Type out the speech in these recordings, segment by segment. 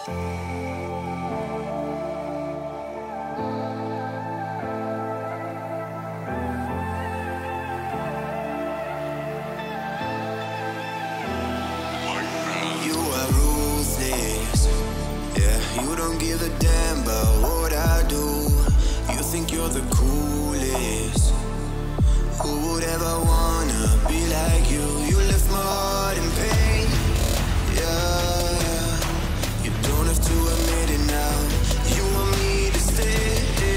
You are ruthless, yeah, you don't give a damn about what I do. You think you're the coolest. Who would ever wanna be like you? You left my heart in pain, yeah, yeah. You don't have to admit it now. You want me to stay,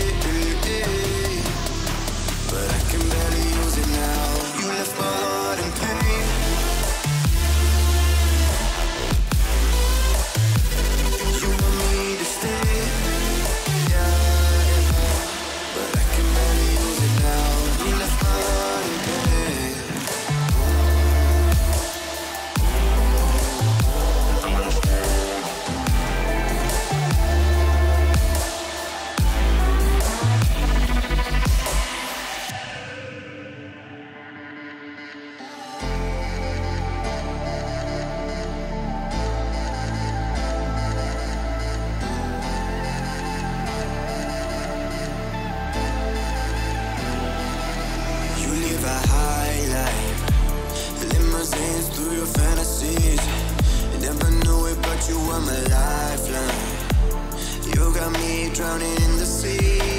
but I can barely use it now. You left my heart in pain. You want me to stay, yeah, but I can barely use it now. You left my heart in pain. You live a high life, limousines through your fantasies. Never knew it, but you were my lifeline. You got me drowning in the sea.